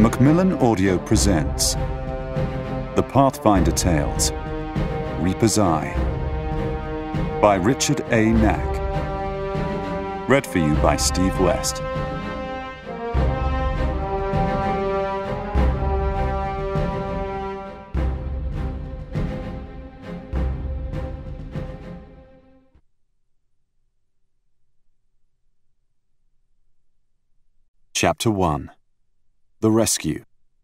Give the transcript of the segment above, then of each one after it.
Macmillan Audio presents The Pathfinder Tales, Reaper's Eye, by Richard A. Knaak. Read for you by Steve West. Chapter 1. The Rescue.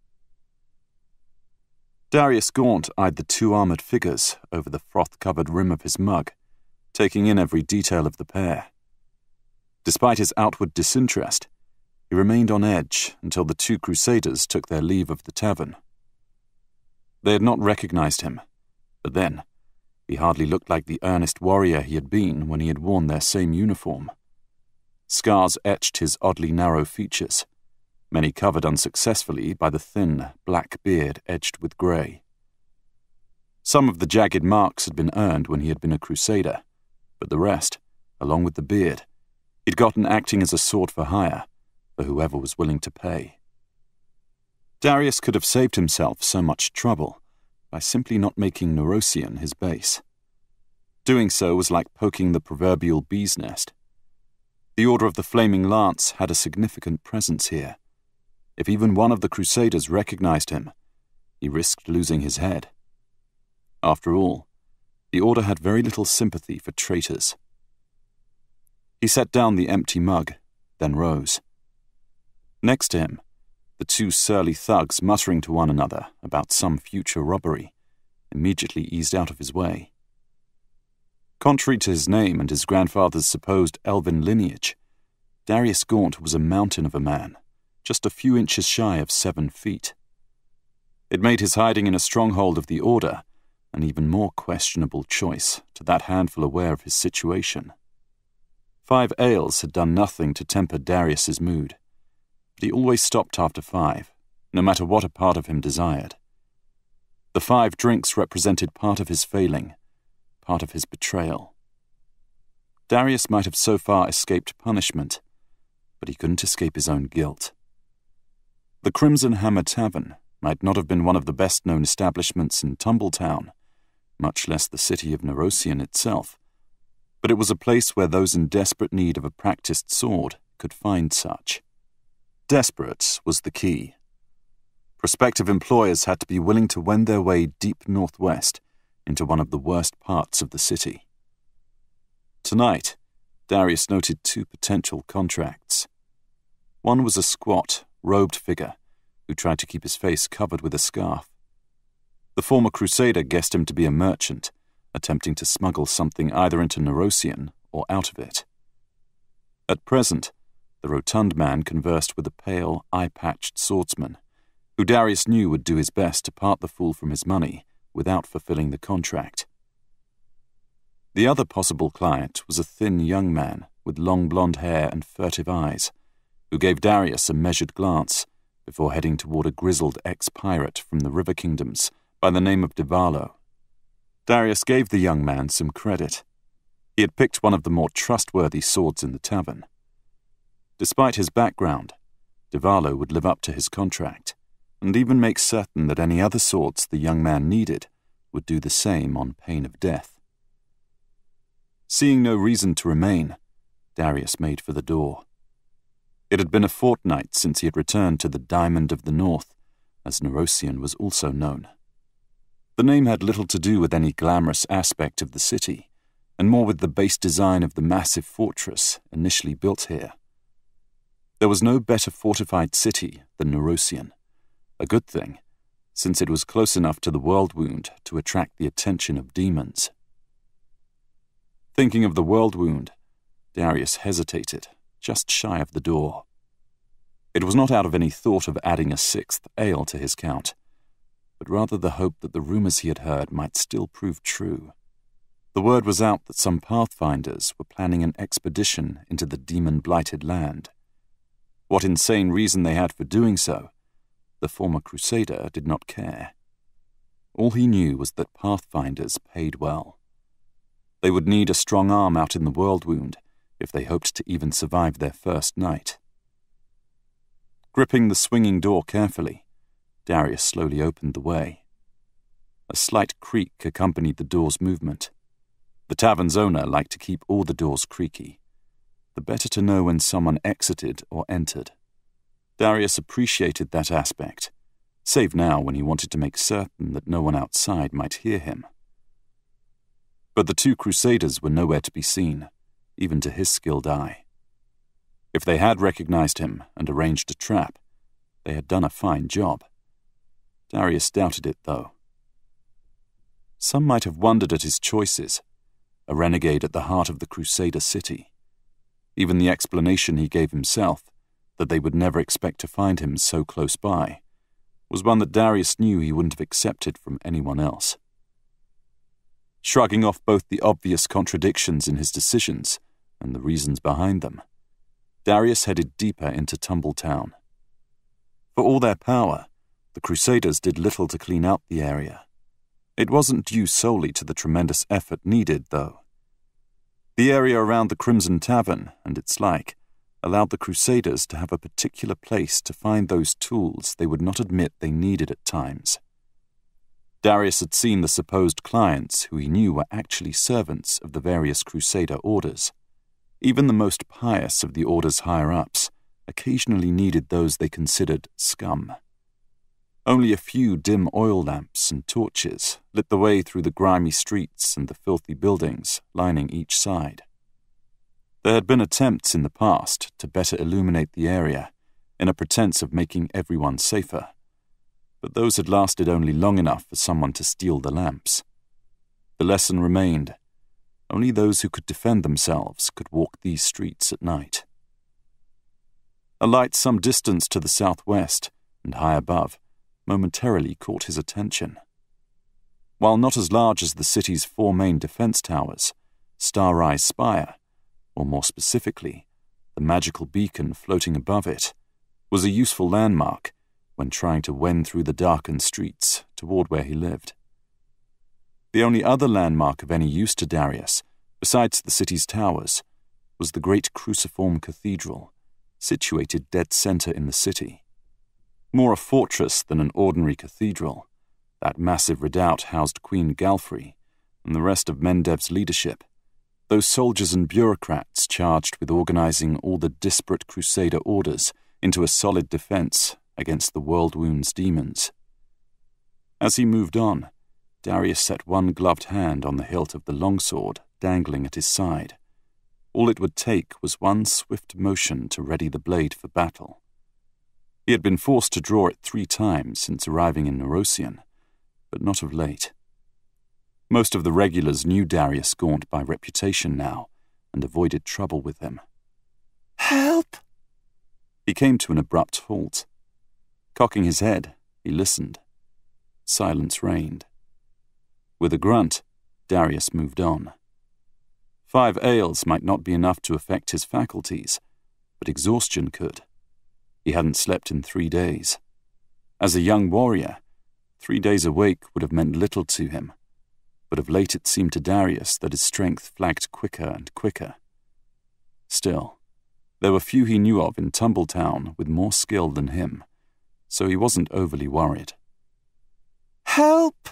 Daryus Gaunt eyed the two armoured figures over the froth-covered rim of his mug, taking in every detail of the pair. Despite his outward disinterest, he remained on edge until the two crusaders took their leave of the tavern. They had not recognized him, but then, he hardly looked like the earnest warrior he had been when he had worn their same uniform. Scars etched his oddly narrow features, many covered unsuccessfully by the thin, black beard edged with grey. Some of the jagged marks had been earned when he had been a crusader, but the rest, along with the beard, he'd gotten acting as a sword for hire, for whoever was willing to pay. Daryus could have saved himself so much trouble by simply not making Narratian his base. Doing so was like poking the proverbial bee's nest. The Order of the Flaming Lance had a significant presence here. If even one of the Crusaders recognized him, he risked losing his head. After all, the Order had very little sympathy for traitors. He set down the empty mug, then rose. Next to him, the two surly thugs muttering to one another about some future robbery, immediately eased out of his way. Contrary to his name and his grandfather's supposed elven lineage, Daryus Gaunt was a mountain of a man, just a few inches shy of 7 feet. It made his hiding in a stronghold of the Order an even more questionable choice to that handful aware of his situation. 5 ales had done nothing to temper Darius's mood, but he always stopped after 5, no matter what a part of him desired. The 5 drinks represented part of his failing, part of his betrayal. Daryus might have so far escaped punishment, but he couldn't escape his own guilt. The Crimson Hammer Tavern might not have been one of the best-known establishments in Tumbletown, much less the city of Narratian itself, but it was a place where those in desperate need of a practiced sword could find such. Desperate was the key. Prospective employers had to be willing to wend their way deep northwest into one of the worst parts of the city. Tonight, Daryus noted 2 potential contracts. One was a squat, robed figure who tried to keep his face covered with a scarf. The former crusader guessed him to be a merchant, attempting to smuggle something either into Narratian or out of it. At present, the rotund man conversed with a pale, eye-patched swordsman, who Daryus knew would do his best to part the fool from his money without fulfilling the contract. The other possible client was a thin young man with long blonde hair and furtive eyes, who gave Daryus a measured glance before heading toward a grizzled ex-pirate from the River Kingdoms by the name of Divalo. Daryus gave the young man some credit. He had picked one of the more trustworthy swords in the tavern. Despite his background, Divalo would live up to his contract, and even make certain that any other swords the young man needed would do the same on pain of death. Seeing no reason to remain, Daryus made for the door. It had been a fortnight since he had returned to the Diamond of the North, as Narratian was also known. The name had little to do with any glamorous aspect of the city, and more with the base design of the massive fortress initially built here. There was no better fortified city than Narratian, a good thing, since it was close enough to the Worldwound to attract the attention of demons. Thinking of the Worldwound, Daryus hesitated, just shy of the door. It was not out of any thought of adding a 6th ale to his count, but rather the hope that the rumors he had heard might still prove true. The word was out that some Pathfinders were planning an expedition into the demon-blighted land. What insane reason they had for doing so, the former crusader did not care. All he knew was that Pathfinders paid well. They would need a strong arm out in the Worldwound if they hoped to even survive their first night. Gripping the swinging door carefully, Daryus slowly opened the way. A slight creak accompanied the door's movement. The tavern's owner liked to keep all the doors creaky, the better to know when someone exited or entered. Daryus appreciated that aspect, save now when he wanted to make certain that no one outside might hear him. But the two crusaders were nowhere to be seen, even to his skilled eye. If they had recognized him and arranged a trap, they had done a fine job. Daryus doubted it, though. Some might have wondered at his choices, a renegade at the heart of the Crusader city. Even the explanation he gave himself, that they would never expect to find him so close by, was one that Daryus knew he wouldn't have accepted from anyone else. Shrugging off both the obvious contradictions in his decisions and the reasons behind them, Daryus headed deeper into Tumbletown. For all their power, the Crusaders did little to clean out the area. It wasn't due solely to the tremendous effort needed, though. The area around the Crimson Tavern and its like allowed the Crusaders to have a particular place to find those tools they would not admit they needed at times. Daryus had seen the supposed clients who he knew were actually servants of the various Crusader orders. Even the most pious of the order's higher-ups occasionally needed those they considered scum. Only a few dim oil lamps and torches lit the way through the grimy streets and the filthy buildings lining each side. There had been attempts in the past to better illuminate the area in a pretense of making everyone safer, but those had lasted only long enough for someone to steal the lamps. The lesson remained: only those who could defend themselves could walk these streets at night. A light some distance to the southwest and high above momentarily caught his attention. While not as large as the city's 4 main defense towers, Star-Rise Spire, or more specifically, the magical beacon floating above it, was a useful landmark when trying to wend through the darkened streets toward where he lived. The only other landmark of any use to Daryus, besides the city's towers, was the great cruciform cathedral, situated dead center in the city. More a fortress than an ordinary cathedral, that massive redoubt housed Queen Galfrey and the rest of Mendev's leadership, those soldiers and bureaucrats charged with organizing all the disparate Crusader orders into a solid defense against the Worldwound's demons. As he moved on, Daryus set one gloved hand on the hilt of the longsword dangling at his side. All it would take was one swift motion to ready the blade for battle. He had been forced to draw it 3 times since arriving in Nerosian, but not of late. Most of the regulars knew Daryus Gaunt by reputation now, and avoided trouble with him. "Help!" He came to an abrupt halt. Cocking his head, he listened. Silence reigned. With a grunt, Daryus moved on. 5 ales might not be enough to affect his faculties, but exhaustion could. He hadn't slept in 3 days. As a young warrior, 3 days awake would have meant little to him, but of late it seemed to Daryus that his strength flagged quicker and quicker. Still, there were few he knew of in Tumbletown with more skill than him, so he wasn't overly worried. "Help!"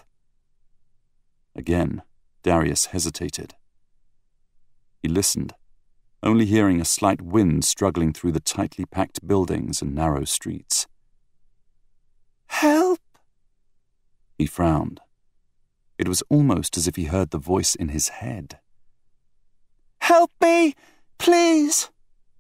Again, Daryus hesitated. He listened, only hearing a slight wind struggling through the tightly packed buildings and narrow streets. "Help!" He frowned. It was almost as if he heard the voice in his head. "Help me, please!"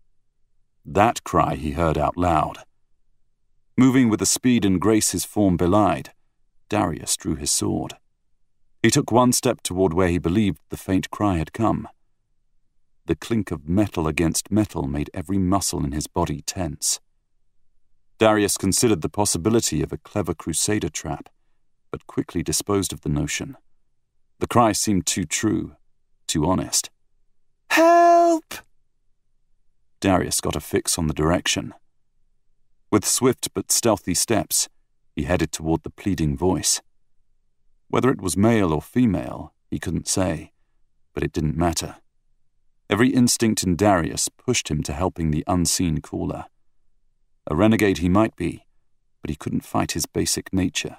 That cry he heard out loud. Moving with a speed and grace his form belied, Daryus drew his sword. He took one step toward where he believed the faint cry had come. The clink of metal against metal made every muscle in his body tense. Daryus considered the possibility of a clever Crusader trap, but quickly disposed of the notion. The cry seemed too true, too honest. "Help!" Daryus got a fix on the direction. With swift but stealthy steps, he headed toward the pleading voice. Whether it was male or female, he couldn't say, but it didn't matter. Every instinct in Daryus pushed him to helping the unseen caller. A renegade he might be, but he couldn't fight his basic nature.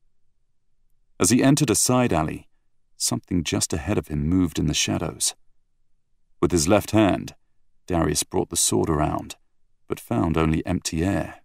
As he entered a side alley, something just ahead of him moved in the shadows. With his left hand, Daryus brought the sword around, but found only empty air.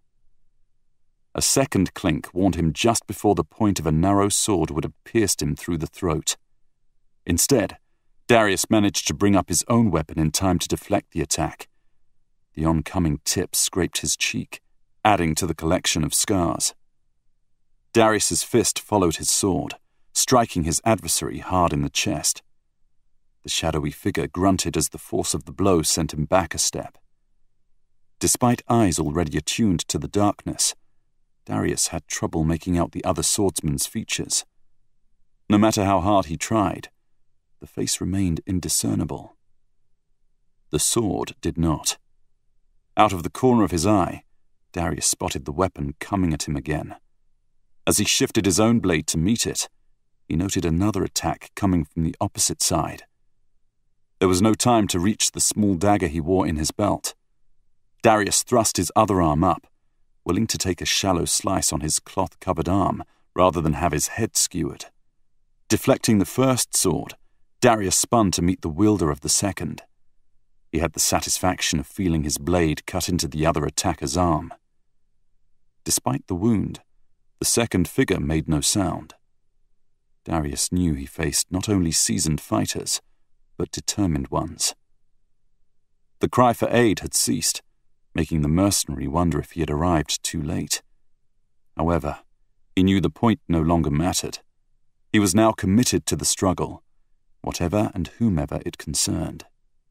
A second clink warned him just before the point of a narrow sword would have pierced him through the throat. Instead, Daryus managed to bring up his own weapon in time to deflect the attack. The oncoming tip scraped his cheek, adding to the collection of scars. Darius's fist followed his sword, striking his adversary hard in the chest. The shadowy figure grunted as the force of the blow sent him back a step. Despite eyes already attuned to the darkness, Daryus had trouble making out the other swordsman's features. No matter how hard he tried, the face remained indiscernible. The sword did not. Out of the corner of his eye, Daryus spotted the weapon coming at him again. As he shifted his own blade to meet it, he noted another attack coming from the opposite side. There was no time to reach the small dagger he wore in his belt. Daryus thrust his other arm up, willing to take a shallow slice on his cloth-covered arm rather than have his head skewered. Deflecting the first sword, Daryus spun to meet the wielder of the second. He had the satisfaction of feeling his blade cut into the other attacker's arm. Despite the wound, the second figure made no sound. Daryus knew he faced not only seasoned fighters, but determined ones. The cry for aid had ceased, making the mercenary wonder if he had arrived too late. However, he knew the point no longer mattered. He was now committed to the struggle, whatever and whomever it concerned.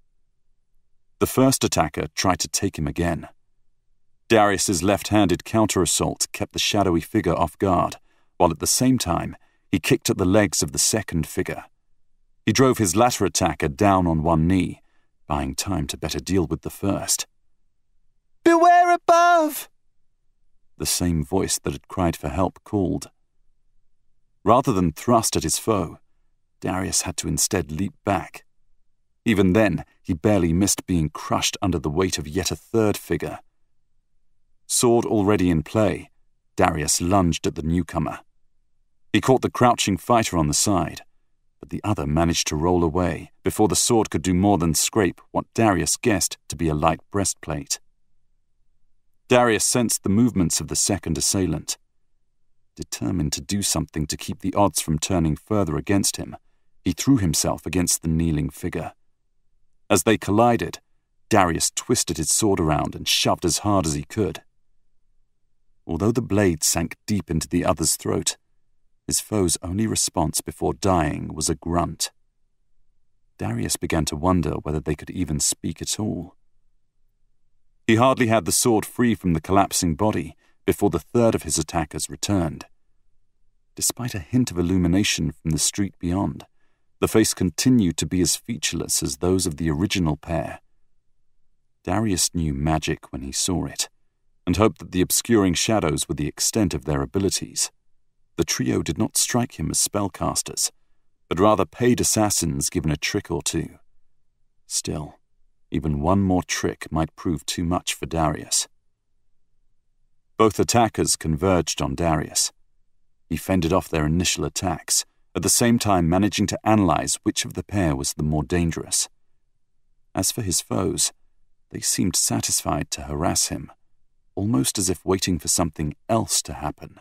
The first attacker tried to take him again. Darius's left-handed counter-assault kept the shadowy figure off guard, while at the same time he kicked at the legs of the second figure. He drove his latter attacker down on one knee, buying time to better deal with the first. "Beware above!" The same voice that had cried for help called. Rather than thrust at his foe, Daryus had to instead leap back. Even then, he barely missed being crushed under the weight of yet a third figure. Sword already in play, Daryus lunged at the newcomer. He caught the crouching fighter on the side, but the other managed to roll away before the sword could do more than scrape what Daryus guessed to be a light breastplate. Daryus sensed the movements of the second assailant. Determined to do something to keep the odds from turning further against him, he threw himself against the kneeling figure. As they collided, Daryus twisted his sword around and shoved as hard as he could. Although the blade sank deep into the other's throat, his foe's only response before dying was a grunt. Daryus began to wonder whether they could even speak at all. He hardly had the sword free from the collapsing body before the third of his attackers returned. Despite a hint of illumination from the street beyond, the face continued to be as featureless as those of the original pair. Daryus knew magic when he saw it, and hoped that the obscuring shadows were the extent of their abilities. The trio did not strike him as spellcasters, but rather paid assassins given a trick or two. Still, even one more trick might prove too much for Daryus. Both attackers converged on Daryus. He fended off their initial attacks, at the same time managing to analyze which of the pair was the more dangerous. As for his foes, they seemed satisfied to harass him, almost as if waiting for something else to happen.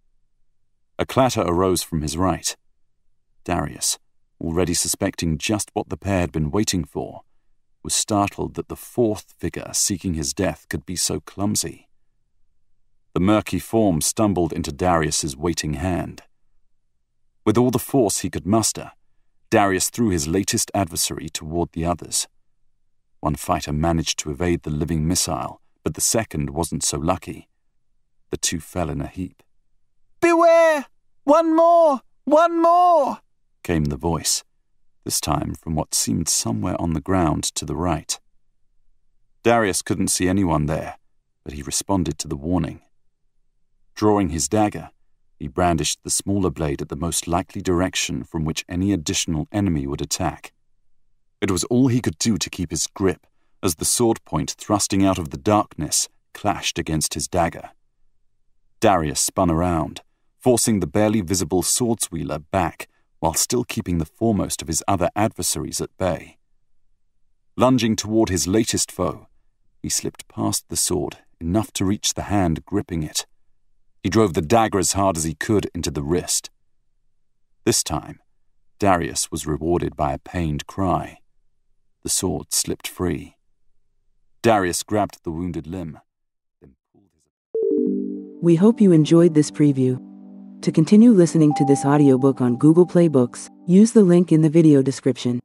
A clatter arose from his right. Daryus, already suspecting just what the pair had been waiting for, was startled that the fourth figure seeking his death could be so clumsy. The murky form stumbled into Darius's waiting hand. With all the force he could muster, Daryus threw his latest adversary toward the others. One fighter managed to evade the living missile, but the second wasn't so lucky. The two fell in a heap. "Beware! One more! One more!" came the voice, this time from what seemed somewhere on the ground to the right. Daryus couldn't see anyone there, but he responded to the warning. Drawing his dagger, he brandished the smaller blade at the most likely direction from which any additional enemy would attack. It was all he could do to keep his grip, as the sword point thrusting out of the darkness clashed against his dagger. Daryus spun around, forcing the barely visible swordswieler back while still keeping the foremost of his other adversaries at bay. Lunging toward his latest foe, he slipped past the sword enough to reach the hand gripping it. He drove the dagger as hard as he could into the wrist. This time, Daryus was rewarded by a pained cry. The sword slipped free. Daryus grabbed the wounded limb, then pulled his... We hope you enjoyed this preview. To continue listening to this audiobook on Google Play Books, use the link in the video description.